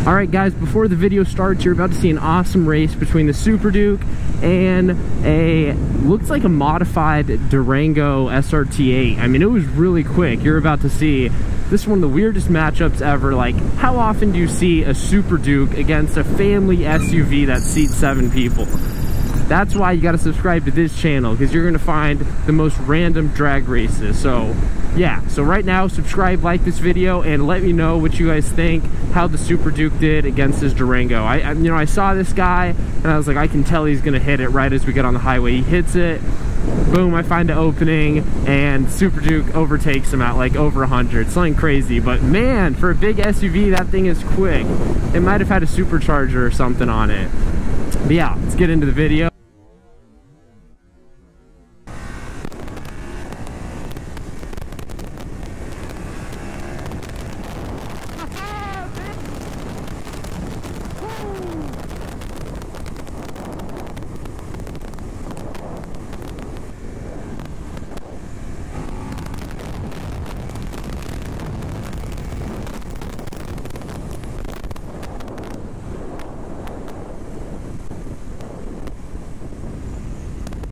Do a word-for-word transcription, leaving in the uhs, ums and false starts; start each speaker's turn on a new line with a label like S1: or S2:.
S1: All right, guys, before the video starts, you're about to see an awesome race between the Super Duke and a, looks like a modified Durango S R T eight. I mean, it was really quick. You're about to see, this is one of the weirdest matchups ever. Like, how often do you see a Super Duke against a family S U V that seats seven people? That's why you got to subscribe to this channel, because you're going to find the most random drag races. So yeah, so right now, subscribe, like this video, and let me know what you guys think, how the Super Duke did against this Durango. I, I you know, I saw this guy, and I was like, I can tell he's gonna hit it right as we get on the highway. He hits it, boom, I find an opening, and Super Duke overtakes him at like over a hundred, something crazy. But man, for a big S U V, that thing is quick. It might have had a supercharger or something on it. But yeah, let's get into the video.